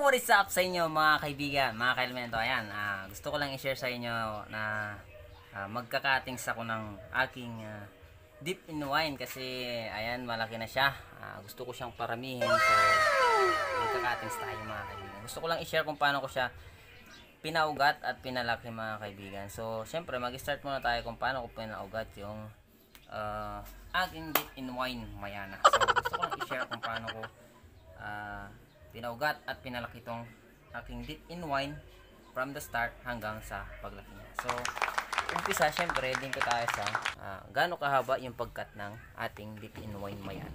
what is up sa inyo mga kaibigan, mga kaelemento. Ayan, gusto ko lang i-share sa inyo na magka-cuttings ako ng aking dip in wine kasi ayan, malaki na siya. Gusto ko siyang paramihin. So, magka-cuttings tayo mga kaibigan. Gusto ko lang i-share kung paano ko siya pinaugat at pinalaki mga kaibigan. So, syempre mag-start muna tayo kung paano ko pinaugat yung aking dip in wine Mayana. So, gusto ko lang i-share kung paano ko pinaugat at pinalaki itong aking dip in wine from the start hanggang sa paglaki niya. So, umpisa, syempre, din ko tayo sa gaano kahaba yung pagkat ng ating dip in wine Mayana.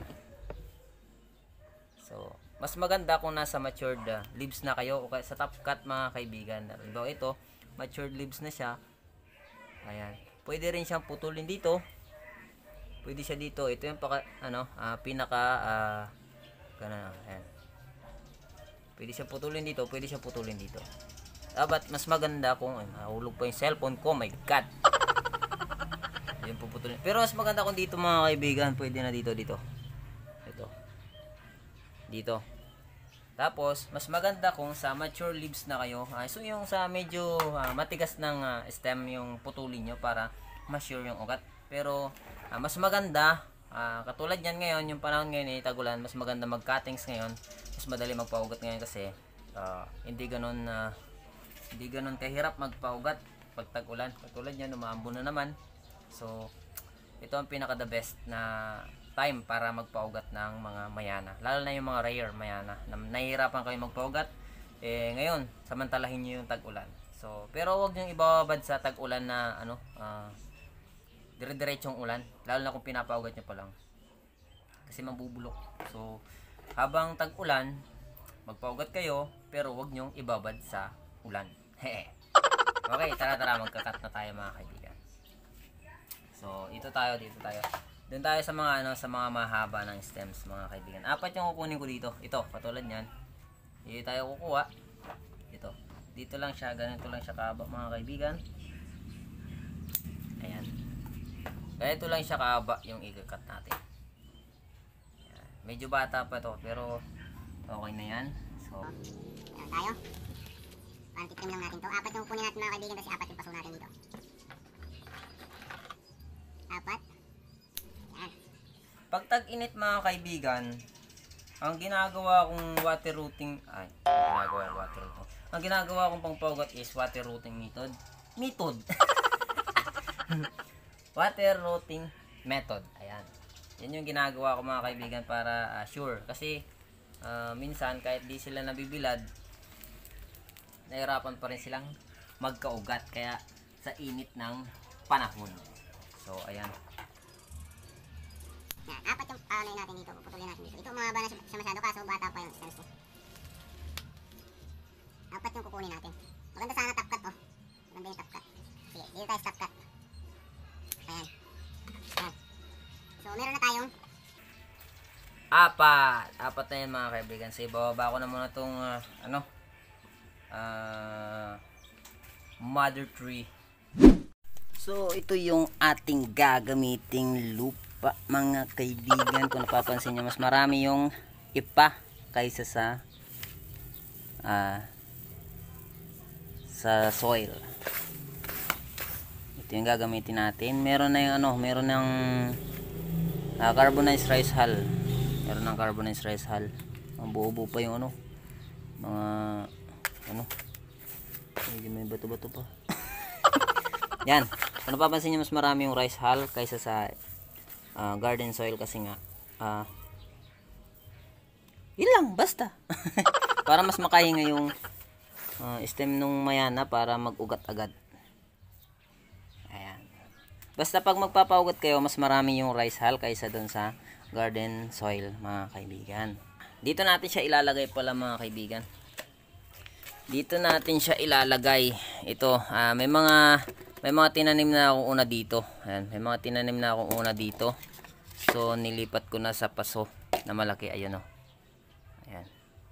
So, mas maganda kung nasa matured leaves na kayo o sa top cut mga kaibigan. Although ito, matured leaves na siya. Ayan. Pwede rin siyang putulin dito. Pwede siya dito. Ito yung pinaka ganun, ayan. Pwede siya putulin dito, pwede siya putulin dito. Dapat mas maganda kung nahulog pa yung cellphone ko, my god. Yung puputulin. Pero mas maganda kung dito mga kaibigan, pwede na dito. Ito. Dito. Tapos, mas maganda kung sa mature leaves na kayo. So yung sa medyo matigas ng stem yung putulin nyo para ma-sure yung ugat. Pero mas maganda, katulad yan ngayon, yung panahon ngayon ay tagulan, mas maganda mag-cuttings ngayon. Mas madali magpaugat ngayon kasi hindi ganun kahirap magpaugat pag tag-ulan. Katulad yan, umaambon na naman. So, ito ang pinaka the best na time para magpaugat ng mga Mayana. Lalo na yung mga rare Mayana na nahihirapan kayo magpaugat. Ngayon, samantalahin nyo yung tag-ulan. So, pero huwag nyo ibababad sa tag-ulan na dire-diretsong ulan. Lalo na kung pinapaugat nyo pa lang. Kasi mabubulok. So, habang tag-ulan, magpaugat kayo, pero huwag nyong ibabad sa ulan. Okay, tara, magka-cut na tayo mga kaibigan. So, dito tayo. Doon tayo sa mga sa mga mahaba ng stems mga kaibigan. 4 yung kukunin ko dito. Ito, katulad niyan. Dito tayo kukuha. Ito. Dito lang siya, ganito lang siya kahaba mga kaibigan. Ayan. Ganito lang siya kahaba yung i-cut natin. Ayan. Medyo bata pa to, pero okay na yan. So, ayan tayo. Titrim lang natin to. 4 yung kukunin natin mga kaibigan kasi 4 yung paso natin dito. 4. Pag tag-init mga kaibigan, ang ginagawa kong water routing, ang ginagawa kong pangpaugat is water routing method. Water routing method. Ayan. Yan yung ginagawa ko mga kaibigan para sure. Kasi minsan kahit di sila nabibilad, nahirapan pa rin silang magkaugat kaya sa init ng panahon. So, ayan. Yan, 4 yung paunayin natin dito. Puputulin natin dito. Ito mahaba na siya masyado kaso bata pa yung stems ko. 4 yung kukunin natin. Maganda sana top cut oh. Maganda yung top cut. Sige, dito tayo sa top cut. Ayan. So, meron na tayong 4 na yan mga kaibigan. So, ibababa ko na muna itong mother tree. So, ito yung ating gagamiting lupa mga kaibigan. Kung napapansin nyo, mas marami yung ipa kaysa sa soil. Ito yung gagamitin natin. Meron na yung meron ng carbonized rice hull. Meron ng carbonized rice hull. Ang buo-buo pa yung mga medyo may bato-bato pa. Yan. Kung napapansin nyo, mas marami yung rice hull kaysa sa garden soil kasi nga yun lang, basta. Para mas makahinga yung stem nung Mayana para mag-ugat agad. Ayan. Basta pag magpapaugat kayo, mas marami yung rice hull kaysa dun sa garden soil mga kaibigan. Dito natin siya ilalagay pala mga kaibigan. Dito natin siya ilalagay. Ito, may mga tinanim na akong una dito. Ayan, may mga tinanim na akong una dito. So, nilipat ko na sa paso na malaki. Ayan o. Ayan.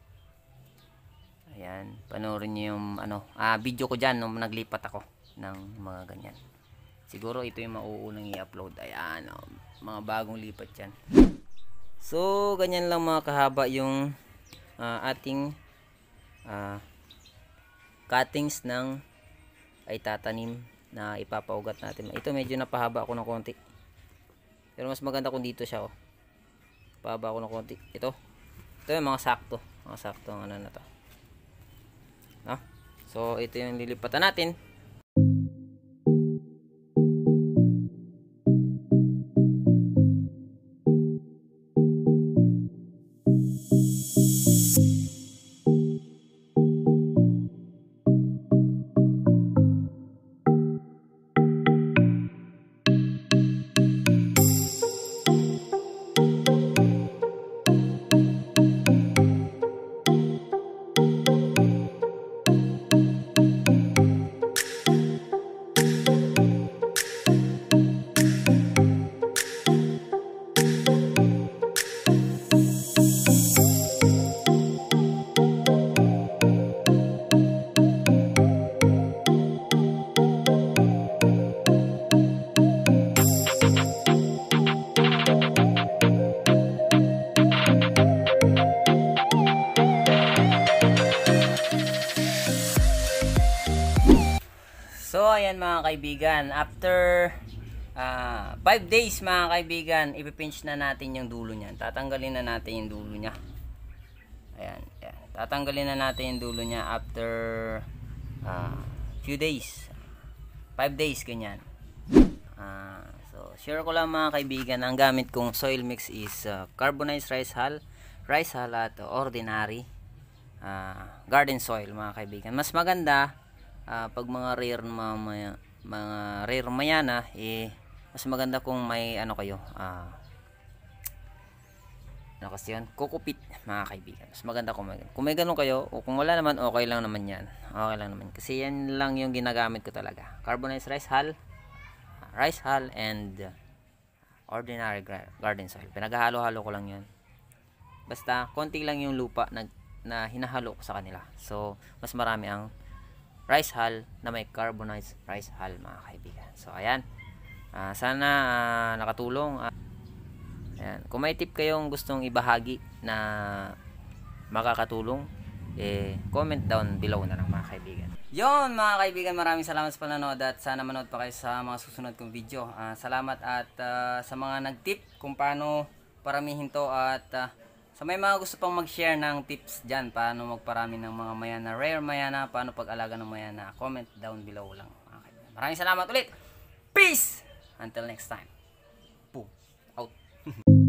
Ayan. Panoorin nyo yung video ko dyan nung naglipat ako ng mga ganyan. Siguro ito yung mauunang i-upload. Ayan o. Mga bagong lipat yan. So, ganyan lang mga kahaba yung ating cuttings ng ay tatanim na ipapaugat natin. Ito medyo napahaba ako ng konti. Pero mas maganda kung dito siya, oh. Pahaba ako ng konti. Ito yung mga sakto. Mga sakto ang ano na to. No? So, ito yung lilipatan natin. So, ayan mga kaibigan, after 5 days mga kaibigan, ipipinch na natin yung dulo niyan. Tatanggalin na natin yung dulo niya. Ayan, ayan. Tatanggalin na natin yung dulo niya after few days. 5 days, ganyan. So, share ko lang mga kaibigan, ang gamit kong soil mix is carbonized rice hull at ordinary garden soil mga kaibigan. Mas maganda pag mga rare mayana, mas maganda kung may ano kayo, ano kasi yun, kukupit mga kaibigan. Mas maganda kung may ganun kayo, o kung wala naman, okay lang naman yan. Okay lang naman, kasi yan lang yung ginagamit ko talaga. Carbonized rice hull and ordinary garden soil. Pinaghalo-halo ko lang yun. Basta konti lang yung lupa na hinahalo ko sa kanila. So mas marami ang rice hull na may carbonized rice hull mga kaibigan. So ayan, sana nakatulong. Ayan. Kung may tip kayong gustong ibahagi na makakatulong, comment down below na lang mga kaibigan. Yon mga kaibigan, maraming salamat sa panonood at sana manood pa kayo sa mga susunod kong video. Salamat at sa mga nag-tip kung paano paramihin to, at sa may mga gusto pang mag-share ng tips dyan, paano magparami ng mga mayana, rare mayana, paano pag-alaga ng mayana, comment down below lang mga kaibigan. Maraming salamat ulit. Peace! Until next time. Boom. Out.